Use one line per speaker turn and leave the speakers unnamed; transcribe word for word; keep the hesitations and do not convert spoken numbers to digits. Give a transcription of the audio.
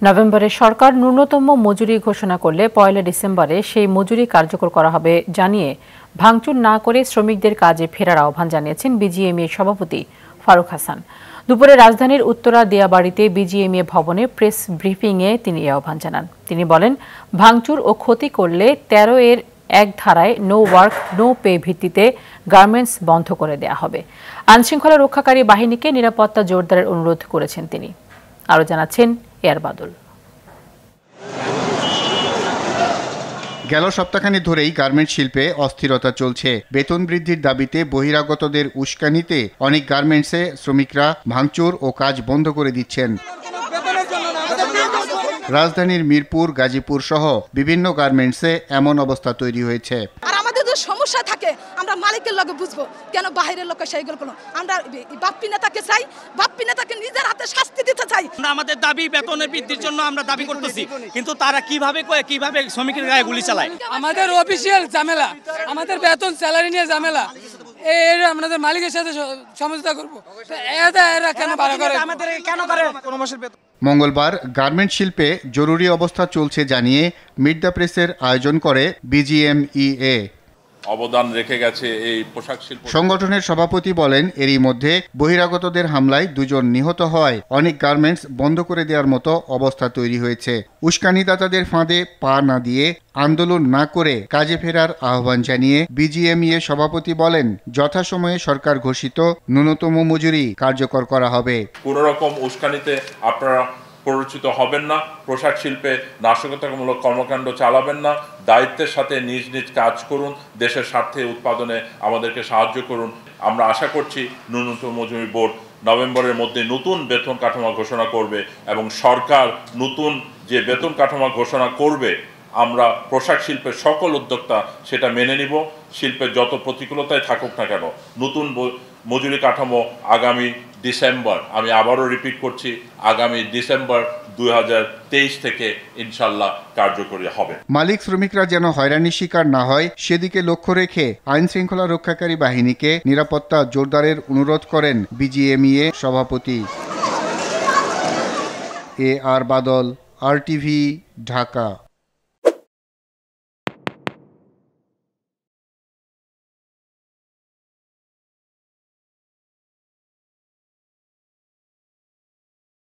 নভেম্বরে সরকার ন্যূনতম মজুরি ঘোষণা করলে পয়লা ডিসেম্বরে সেই মজুরি কার্যকর করা হবে জানিয়ে ভাঙচুর না করে শ্রমিকদের কাজে ফেরার আহ্বান জানিয়েছেন বিজিএমইএ সভাপতি ফারুক হাসান। দুপুরে রাজধানীর উত্তরা দিয়াবাড়িতে বিজিএমইএ ভবনে প্রেস ব্রিফিংয়ে তিনি এই আহ্বান জানান। তিনি বলেন, ভাঙচুর ও ক্ষতি করলে তেরো এর এক ধারায় নো ওয়ার্ক নো পে ভিত্তিতে গার্মেন্টস বন্ধ করে দেয়া হবে। আইনশৃঙ্খলা রক্ষাকারী বাহিনীকে নিরাপত্তা জোরদারের অনুরোধ করেছেন তিনি। আরও জানাচ্ছেন এয়ার বাদল।
গেল সপ্তাহখানি ধরেই গার্মেন্টস শিল্পে অস্থিরতা চলছে। বেতন বৃদ্ধির দাবিতে বহিরাগতদের উস্কানিতে অনেক গার্মেন্টসে শ্রমিকরা ভাঙচুর ও কাজ বন্ধ করে দিচ্ছেন। রাজধানীর মিরপুর, গাজীপুর সহ বিভিন্ন গার্মেন্টসে এমন অবস্থা তৈরি হয়েছে।
সমস্যা থাকে আমরা মালিকের লগে বুঝবো, কেন বাইরের লোক সেইগুলো কোনো আমরা বাপ্পি নেতাকে চাই, বাপ্পি নেতাকে নিজের হাতে শাস্তি দিতে চাই।
আমরা আমাদের দাবি বেতনের বৃদ্ধির জন্য আমরা দাবি করতেছি, কিন্তু তারা কিভাবে কিভাবে শ্রমিকের গায়ে গুলি চালায়।
আমাদের অফিসিয়াল ঝামেলা, আমাদের বেতন স্যালারি নিয়ে ঝামেলা, এর আমাদের মালিকের সাথে সমঝোতা করবো। এরা কেন বাড়া করে, আমাদের কেন করে কোন মাসের বেতন।
মঙ্গলবার গার্মেন্টস শিল্পে জরুরি অবস্থা চলছে জানিয়ে মিট দ্য প্রেসের আয়োজন করে বিজিএমইএ।
অবদান রেখে গেছে এই পোশাক শিল্প
সংগঠনের সভাপতি বলেন, এরই মধ্যে বহিরাগতদের হামলায় দুজন নিহত হওয়ায় অনেক গার্মেন্টস বন্ধ করে দেওয়ার মতো অবস্থা তৈরি হয়েছে। উস্কানিদাতাদের ফাঁদে পা না দিয়ে আন্দোলন না করে কাজে ফেরার আহ্বান জানিয়ে বিজিএমইএ সভাপতি বলেন, যথাসময়ে সরকার ঘোষিত ন্যূনতম মজুরি কার্যকর করা হবে।
কোন রকম উস্কানিতে আপনারা প্ররোচিত হবেন না, পোশাক শিল্পে নাশকতামূলক কর্মকাণ্ড চালাবেন না, দায়িত্বের সাথে নিজ নিজ কাজ করুন, দেশের স্বার্থে উৎপাদনে আমাদেরকে সাহায্য করুন। আমরা আশা করছি ন্যূনতম মজুরি বোর্ড নভেম্বরের মধ্যে নতুন বেতন কাঠামো ঘোষণা করবে এবং সরকার নতুন যে বেতন কাঠামো ঘোষণা করবে আমরা পোশাক শিল্পের সকল উদ্যোক্তা সেটা মেনে নিব। শিল্পের যত প্রতিকূলতায় থাকুক না কেন, নতুন মজুরি কাঠামো আগামী ডিসেম্বর, আমি আবারও রিপিট করছি, আগামী ডিসেম্বর দুই হাজার তেইশ থেকে ইনশাল্লাহ কার্যকরী হবে।
মালিক শ্রমিকরা যেন হয়রানির শিকার না হয় সেদিকে লক্ষ্য রেখে আইন শৃঙ্খলা রক্ষাকারী বাহিনীকে নিরাপত্তা জোরদারের অনুরোধ করেন বিজিএমইএ সভাপতি। A R Badal, R TV, Dhaka.